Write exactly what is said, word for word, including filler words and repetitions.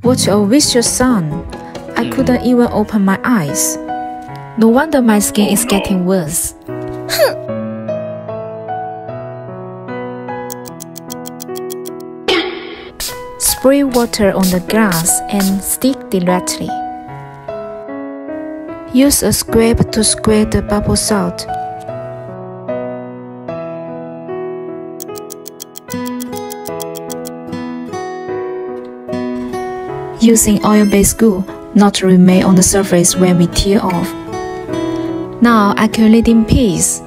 What a vicious sun! I couldn't even open my eyes. No wonder my skin is getting worse. Spray water on the grass and stick directly. Use a scrape to scrape the bubble salt. Using oil-based glue not to remain on the surface when we tear off. Now accumulating peace.